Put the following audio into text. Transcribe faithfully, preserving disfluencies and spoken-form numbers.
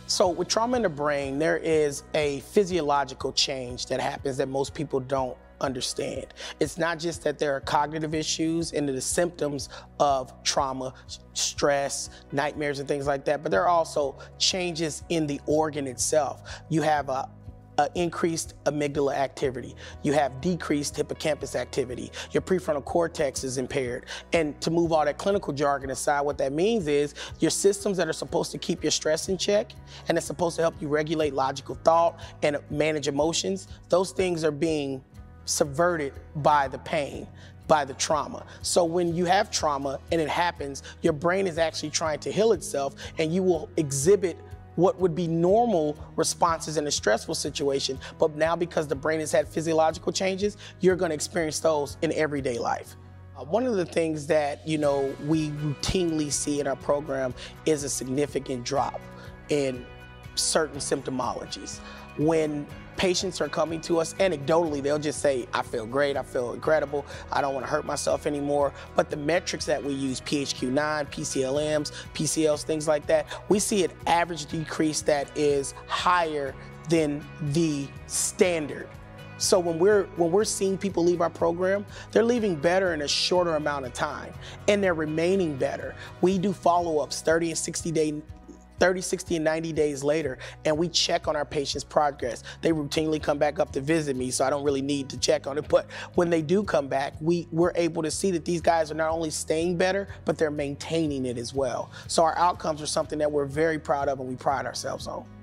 So with trauma in the brain, there is a physiological change that happens that most people don't understand. It's not just that there are cognitive issues and the symptoms of trauma, stress, nightmares and things like that, but there are also changes in the organ itself. You have a Uh, increased amygdala activity. You have decreased hippocampus activity. Your prefrontal cortex is impaired. And to move all that clinical jargon aside, what that means is your systems that are supposed to keep your stress in check and it's supposed to help you regulate logical thought and manage emotions, those things are being subverted by the pain, by the trauma. So when you have trauma and it happens, your brain is actually trying to heal itself and you will exhibit what would be normal responses in a stressful situation, but now because the brain has had physiological changes, you're gonna experience those in everyday life. Uh, one of the things that, you know, we routinely see in our program is a significant drop in certain symptomologies. When patients are coming to us, anecdotally, they'll just say, I feel great, I feel incredible, I don't want to hurt myself anymore. But the metrics that we use, P H Q nine, P C L Ms, P C Ls, things like that, we see an average decrease that is higher than the standard. So when we're, when we're seeing people leave our program, they're leaving better in a shorter amount of time, and they're remaining better. We do follow-ups thirty and sixty day thirty, sixty, and ninety days later, and we check on our patients' progress. They routinely come back up to visit me, so I don't really need to check on it. But when they do come back, we, we're able to see that these guys are not only staying better, but they're maintaining it as well. So our outcomes are something that we're very proud of and we pride ourselves on.